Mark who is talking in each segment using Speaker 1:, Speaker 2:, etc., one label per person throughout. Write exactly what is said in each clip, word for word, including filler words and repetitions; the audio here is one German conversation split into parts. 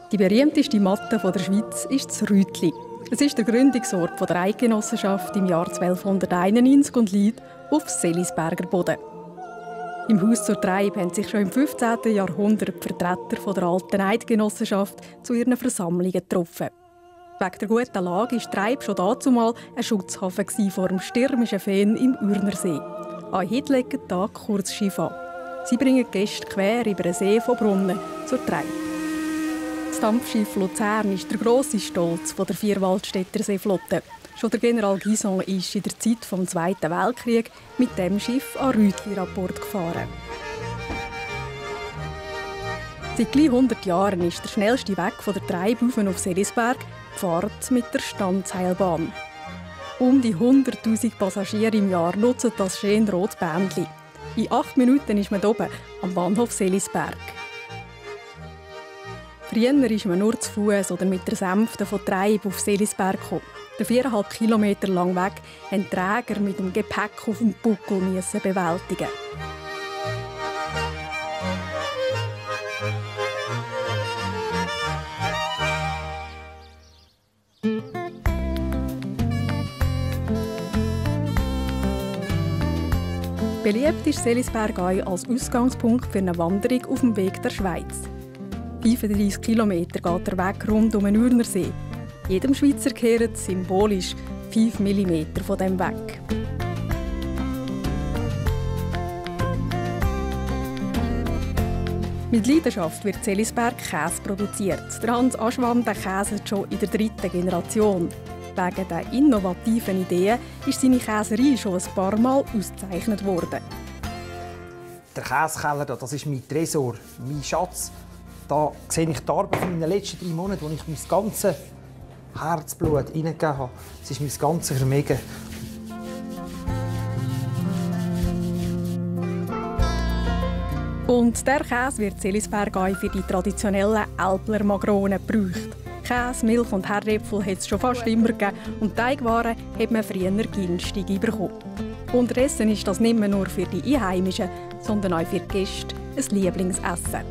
Speaker 1: Die berühmteste Matte der Schweiz ist das Rütli. Es ist der Gründungsort der Eidgenossenschaft im Jahr zwölfhunderteinundneunzig und liegt auf Selisberger Boden. Im Haus zur Treib haben sich schon im fünfzehnten Jahrhundert die Vertreter der alten Eidgenossenschaft zu ihren Versammlungen getroffen. Wegen der guten Lage war Treib schon dazumal ein Schutzhafen vor dem stürmischen Feen im Urnersee. An heute legen Tag kurz Schiff an. Sie bringen die Gäste quer über den See von Brunnen zur Treib. Das Dampfschiff Luzern ist der grosse Stolz der Vierwaldstätter Seeflotte. Schon der General Guison ist in der Zeit des Zweiten Weltkriegs mit dem Schiff an Rütli-Rapport gefahren. Seit gleich hundert Jahren ist der schnellste Weg von der Treib auf auf Selisberg die Fahrt mit der Standseilbahn. Um die hunderttausend Passagiere im Jahr nutzen das schöne rote Bändchen. In acht Minuten ist man oben am Bahnhof Selisberg. Früher ist man nur zu Fuß oder mit der Sänfte von Treib auf Selisberg gekommen. Den viereinhalb Kilometer langen Weg mussten die Träger mit dem Gepäck auf dem Buckel bewältigen. Beliebt ist Selisberg als Ausgangspunkt für eine Wanderung auf dem Weg der Schweiz. fünfunddreissig Kilometer geht der Weg rund um den Urnersee. Jedem Schweizer kehren symbolisch fünf Millimeter von diesem Weg. Mit Leidenschaft wird Selisberg Käse produziert. Der Hans Aschwand käset schon in der dritten Generation. Wegen der innovativen Ideen ist seine Käserei schon ein paar Mal ausgezeichnet worden.
Speaker 2: Der Käsekeller, das ist mein Tresor, mein Schatz. Da sehe ich die Arbeit in den letzten drei Monaten, wo ich mein ganzes Herzblut hineingegeben habe. Es ist mein ganzes Vermögen.
Speaker 1: Und der Käse wird Selisberg auch für die traditionellen Älpler Magronen gebraucht. Käse, Milch und Herdäpfel hat es schon fast immer gegeben und Teigwaren hat man früher günstig bekommen. Unterdessen ist das nicht mehr nur für die Einheimischen, sondern auch für die Gäste ein Lieblingsessen.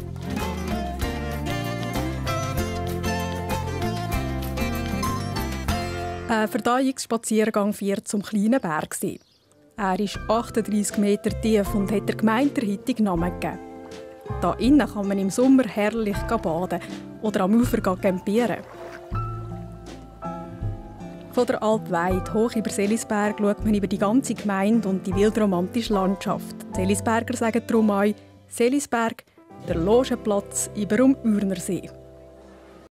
Speaker 1: Ein Verdauungsspaziergang führt zum kleinen Bergsee. Er ist achtunddreissig Meter tief und hat der Gemeinde den heutigen Namen gegeben. Hier innen kann man im Sommer herrlich baden oder am Ufer campieren. Von der Alp weit hoch über Selisberg schaut man über die ganze Gemeinde und die wildromantische Landschaft. Die Selisberger sagen darum auch Selisberg, der Logenplatz über dem Urnersee.